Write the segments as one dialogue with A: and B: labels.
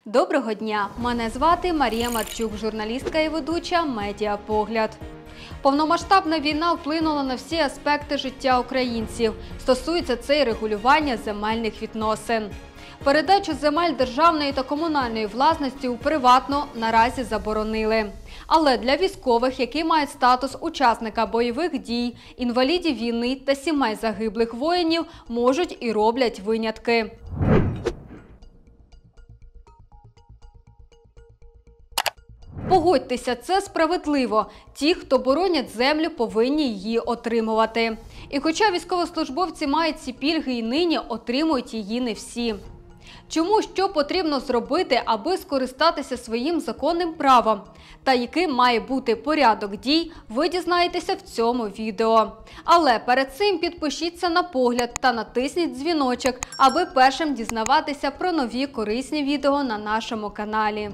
A: Доброго дня! Мене звати Марія Марчук, журналістка і ведуча «Медіапогляд». Повномасштабна війна вплинула на всі аспекти життя українців. Стосується це і регулювання земельних відносин. Передачу земель державної та комунальної власності у приватну наразі заборонили. Але для військових, які мають статус учасника бойових дій, інвалідів війни та сімей загиблих воїнів, можуть і роблять винятки. Погодьтеся, це справедливо. Ті, хто боронять землю, повинні її отримувати. І хоча військовослужбовці мають ці пільги і нині, отримують її не всі. Чому, що потрібно зробити, аби скористатися своїм законним правом? Та яким має бути порядок дій, ви дізнаєтеся в цьому відео. Але перед цим підпишіться на погляд та натисніть дзвіночок, аби першим дізнаватися про нові корисні відео на нашому каналі.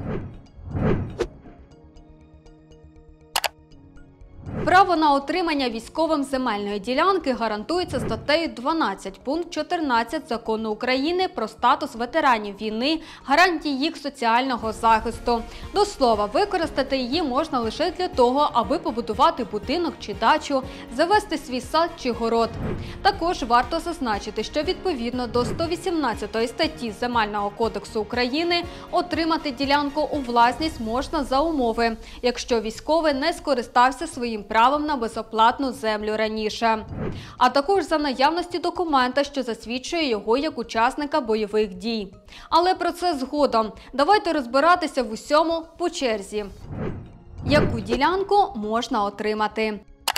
A: Право на отримання військовим земельної ділянки гарантується статтею 12, пункт 14 Закону України про статус ветеранів війни, гарантії їх соціального захисту. До слова, використати її можна лише для того, аби побудувати будинок чи дачу, завести свій сад чи город. Також варто зазначити, що відповідно до 118 статті Земельного кодексу України отримати ділянку у власність можна за умови, якщо військовий не скористався своїм правом на безоплатну землю раніше, а також за наявності документа, що засвідчує його як учасника бойових дій. Але про це згодом. Давайте розбиратися в усьому по черзі. Яку ділянку можна отримати?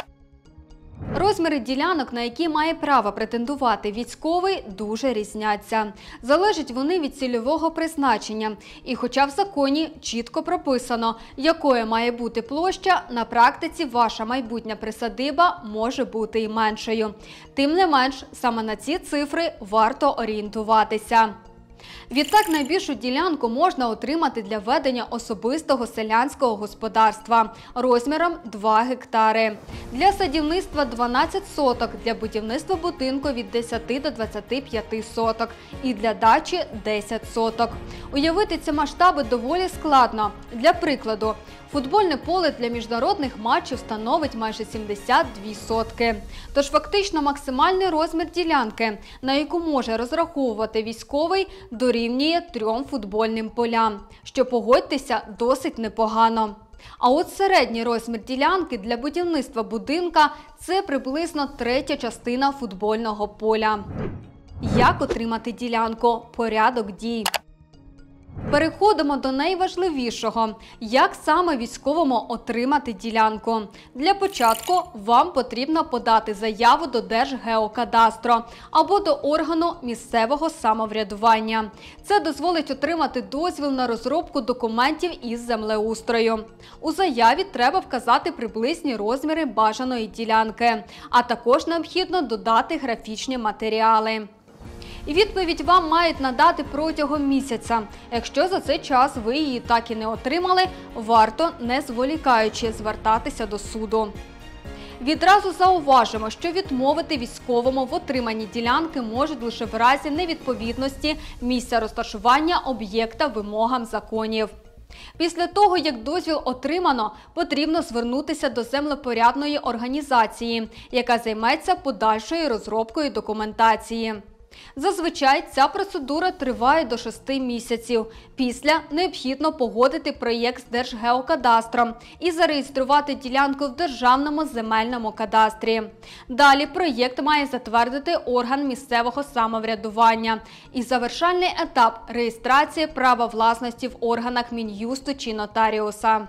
A: Розміри ділянок, на які має право претендувати військовий, дуже різняться. Залежать вони від цільового призначення. І хоча в законі чітко прописано, якою має бути площа, на практиці ваша майбутня присадиба може бути і меншою. Тим не менш, саме на ці цифри варто орієнтуватися. Відтак, найбільшу ділянку можна отримати для ведення особистого селянського господарства розміром 2 гектари. Для садівництва 12 соток, для будівництва будинку від 10 до 25 соток і для дачі 10 соток. Уявити ці масштаби доволі складно. Для прикладу, футбольне поле для міжнародних матчів становить майже 72 сотки. Тож фактично максимальний розмір ділянки, на яку може розраховувати військовий, дорівнює 3 футбольним полям, що, погодьтеся, досить непогано. А от середній розмір ділянки для будівництва будинка – це приблизно третя частина футбольного поля. Як отримати ділянку? Порядок дій. Переходимо до найважливішого – як саме військовому отримати ділянку. Для початку вам потрібно подати заяву до Держгеокадастру або до органу місцевого самоврядування. Це дозволить отримати дозвіл на розробку документів із землеустрою. У заяві треба вказати приблизні розміри бажаної ділянки, а також необхідно додати графічні матеріали. І відповідь вам мають надати протягом місяця. Якщо за цей час ви її так і не отримали, варто, не зволікаючи, звертатися до суду. Відразу зауважимо, що відмовити військовому в отриманні ділянки можуть лише в разі невідповідності місця розташування об'єкта вимогам законів. Після того, як дозвіл отримано, потрібно звернутися до землепорядної організації, яка займеться подальшою розробкою документації. Зазвичай ця процедура триває до 6 місяців. Після необхідно погодити проєкт з Держгеокадастром і зареєструвати ділянку в Державному земельному кадастрі. Далі проєкт має затвердити орган місцевого самоврядування. І завершальний етап – реєстрація права власності в органах Мін'юсту чи нотаріуса.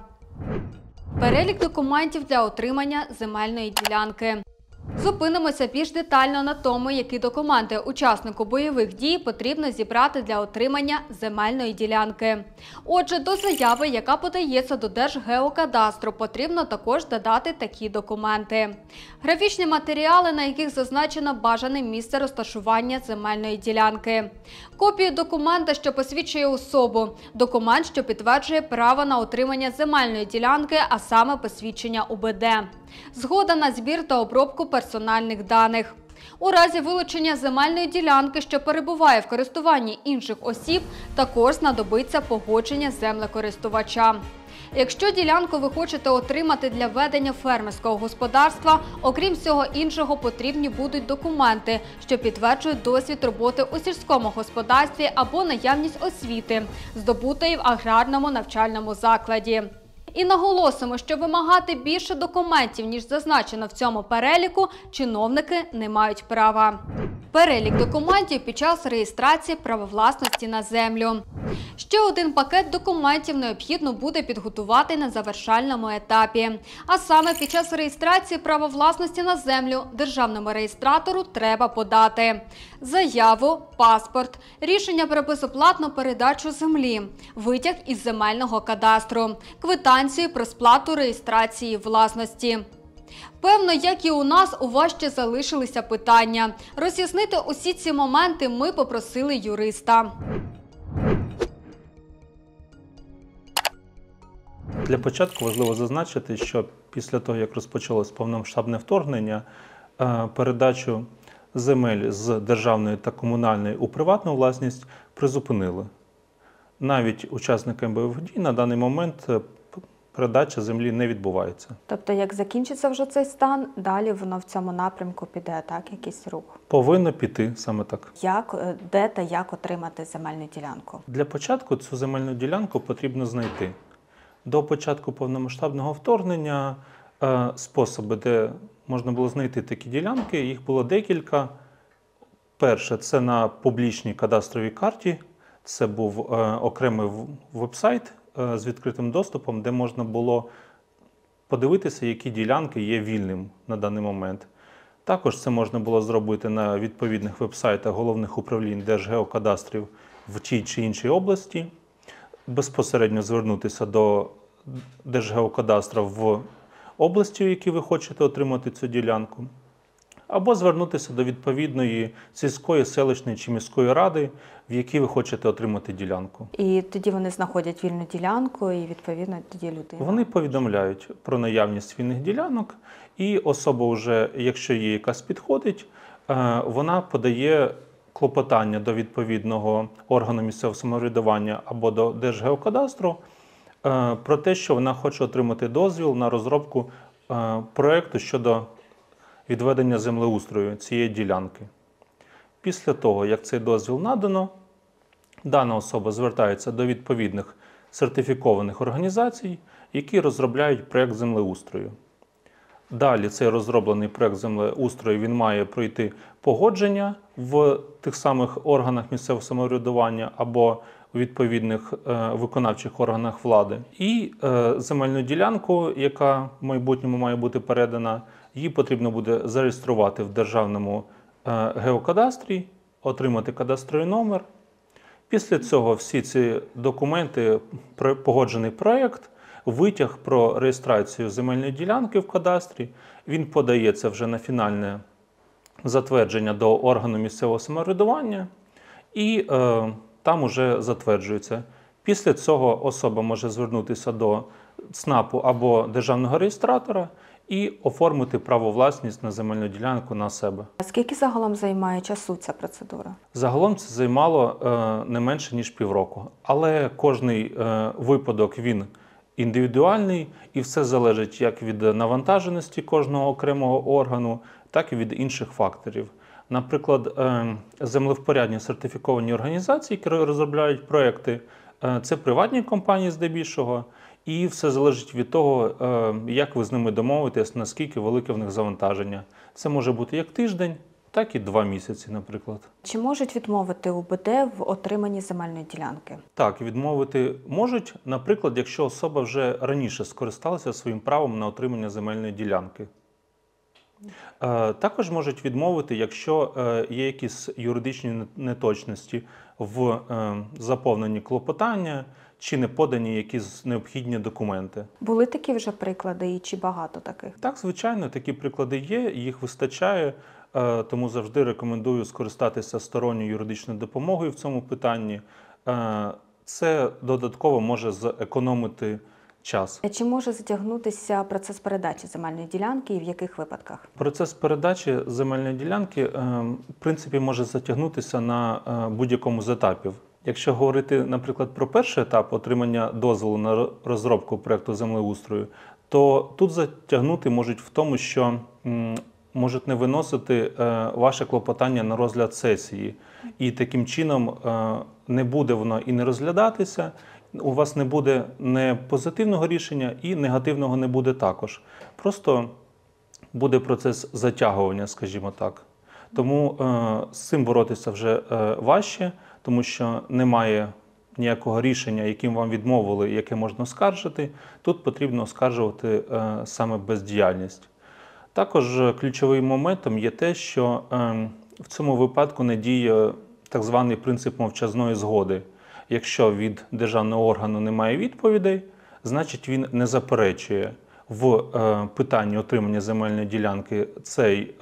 A: Перелік документів для отримання земельної ділянки. Зупинимося більш детально на тому, які документи учаснику бойових дій потрібно зібрати для отримання земельної ділянки. Отже, до заяви, яка подається до Держгеокадастру, потрібно також додати такі документи. Графічні матеріали, на яких зазначено бажане місце розташування земельної ділянки. Копію документа, що посвідчує особу. Документ, що підтверджує право на отримання земельної ділянки, а саме посвідчення УБД. Згода на збір та обробку персональних даних. У разі вилучення земельної ділянки, що перебуває в користуванні інших осіб, також знадобиться погодження землекористувача. Якщо ділянку ви хочете отримати для ведення фермерського господарства, окрім всього іншого, потрібні будуть документи, що підтверджують досвід роботи у сільському господарстві або наявність освіти, здобутої в аграрному навчальному закладі. І наголосимо, що вимагати більше документів, ніж зазначено в цьому переліку, чиновники не мають права. Перелік документів під час реєстрації права власності на землю. Ще один пакет документів необхідно буде підготувати на завершальному етапі. А саме під час реєстрації права власності на землю державному реєстратору треба подати заяву, паспорт, рішення про безоплатну передачу землі, витяг із земельного кадастру, квитанцію про сплату реєстрації власності. Певно, як і у нас, у вас ще залишилися питання. Роз'яснити усі ці моменти ми попросили юриста.
B: Для початку важливо зазначити, що після того, як розпочалось повномасштабне вторгнення, передачу земель з державної та комунальної у приватну власність призупинили. Навіть учасникам бойових дій на даний момент передача землі не відбувається.
C: Тобто, як закінчиться вже цей стан, далі воно в цьому напрямку піде, так, якийсь рух?
B: Повинно піти саме так.
C: Де та як отримати земельну ділянку?
B: Для початку цю земельну ділянку потрібно знайти. До початку повномасштабного вторгнення способи, де можна було знайти такі ділянки, їх було декілька. Перше – це на публічній кадастровій карті. Це був окремий веб-сайт з відкритим доступом, де можна було подивитися, які ділянки є вільним на даний момент. Також це можна було зробити на відповідних веб-сайтах головних управлінь Держгеокадастрів в тій чи іншій області, безпосередньо звернутися до Держгеокадастра в області, в якій ви хочете отримати цю ділянку, або звернутися до відповідної сільської, селищної чи міської ради, в якій ви хочете отримати ділянку.
C: І тоді вони знаходять вільну ділянку і, відповідно, тоді людина.
B: Вони повідомляють про наявність вільних ділянок, і особа вже, якщо їй якась підходить, вона подає клопотання до відповідного органу місцевого самоврядування або до Держгеокадастру про те, що вона хоче отримати дозвіл на розробку проєкту щодо відведення землеустрою цієї ділянки. Після того, як цей дозвіл надано, дана особа звертається до відповідних сертифікованих організацій, які розробляють проєкт землеустрою. Далі цей розроблений проєкт землеустрою він має пройти погодження в тих самих органах місцевого самоврядування або у відповідних виконавчих органах влади. І земельну ділянку, яка в майбутньому має бути передана, її потрібно буде зареєструвати в Державному геокадастрі, отримати кадастровий номер. Після цього всі ці документи, погоджений проєкт, витяг про реєстрацію земельної ділянки в кадастрі, він подається вже на фінальне затвердження до органу місцевого самоврядування і там уже затверджується. Після цього особа може звернутися до ЦНАПу або державного реєстратора і оформити право власність на земельну ділянку на себе.
C: А скільки загалом займає часу ця процедура?
B: Загалом це займало не менше, ніж півроку. Але кожний випадок, він індивідуальний, і все залежить як від навантаженості кожного окремого органу, так і від інших факторів. Наприклад, землевпорядні сертифіковані організації, які розробляють проекти, це приватні компанії здебільшого, і все залежить від того, як ви з ними домовитесь, наскільки велике в них завантаження. Це може бути як тиждень, так і 2 місяці, наприклад.
C: Чи можуть відмовити УБД в отриманні земельної ділянки?
B: Так, відмовити можуть, наприклад, якщо особа вже раніше скористалася своїм правом на отримання земельної ділянки. Також можуть відмовити, якщо є якісь юридичні неточності в заповненні клопотання, чи не подані якісь необхідні документи.
C: Були такі вже приклади і чи багато таких?
B: Так, звичайно, такі приклади є, їх вистачає, тому завжди рекомендую скористатися сторонньою юридичною допомогою в цьому питанні. Це додатково може зекономити час.
C: Чи може затягнутися процес передачі земельної ділянки і в яких випадках?
B: Процес передачі земельної ділянки, в принципі, може затягнутися на будь-якому з етапів. Якщо говорити, наприклад, про перший етап отримання дозволу на розробку проєкту землеустрою, то тут затягнути можуть в тому, що можуть не виносити ваше клопотання на розгляд сесії. І таким чином не буде воно і не розглядатися, у вас не буде не позитивного рішення і негативного не буде також. Просто буде процес затягування, скажімо так. Тому з цим боротися вже важче, тому що немає ніякого рішення, яким вам відмовили, яке можна оскаржити. Тут потрібно оскаржувати саме бездіяльність. Також ключовим моментом є те, що в цьому випадку не діє так званий принцип мовчазної згоди. Якщо від державного органу немає відповідей, значить він не заперечує. В питанні отримання земельної ділянки цей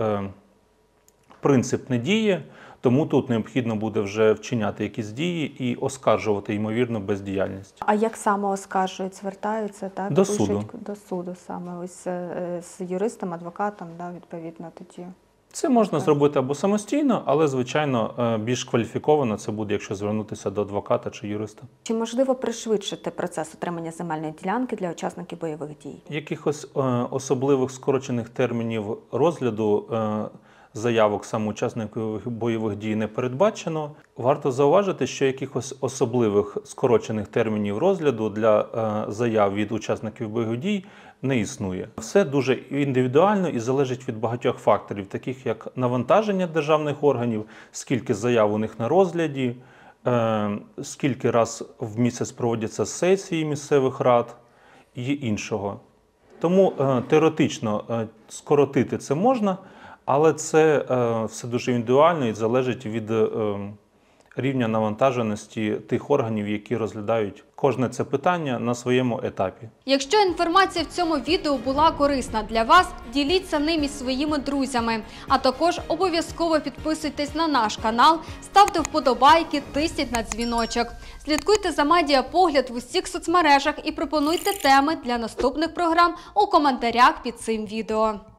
B: принцип не діє, тому тут необхідно буде вже вчиняти якісь дії і оскаржувати, ймовірно, бездіяльність.
C: А як саме оскаржують, звертаються? Так?
B: До суду.
C: До суду саме, ось з юристом, адвокатом, да, відповідно тоді.
B: Це можна зробити або самостійно, але, звичайно, більш кваліфіковано це буде, якщо звернутися до адвоката чи юриста.
C: Чи можливо пришвидшити процес отримання земельної ділянки для учасників бойових дій?
B: Якихось особливих скорочених термінів розгляду заявок саме учасників бойових дій не передбачено. Варто зауважити, що якихось особливих скорочених термінів розгляду для заяв від учасників бойових дій не існує. Все дуже індивідуально і залежить від багатьох факторів, таких як навантаження державних органів, скільки заяв у них на розгляді, скільки раз в місяць проводяться сесії місцевих рад і іншого. Тому теоретично скоротити це можна, але це все дуже індивідуально і залежить від рівня навантаженості тих органів, які розглядають кожне це питання на своєму етапі.
A: Якщо інформація в цьому відео була корисна для вас, діліться ним із своїми друзями. А також обов'язково підписуйтесь на наш канал, ставте вподобайки, тисніть на дзвіночок. Слідкуйте за Медіапогляд в усіх соцмережах і пропонуйте теми для наступних програм у коментарях під цим відео.